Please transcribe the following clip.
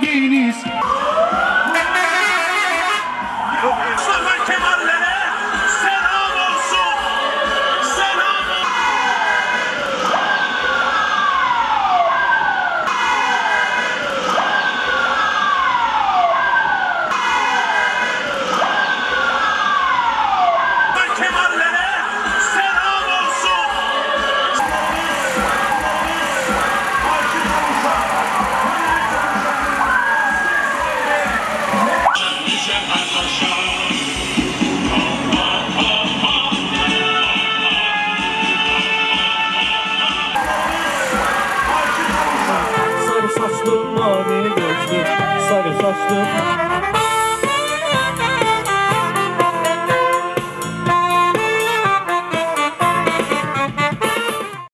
sevdiğiniz Mustafa Kemal'lere selam olsun. Selam olsun. Kemal'lere selam olsun. sarı saçlı mavi gözlü sarı saçlı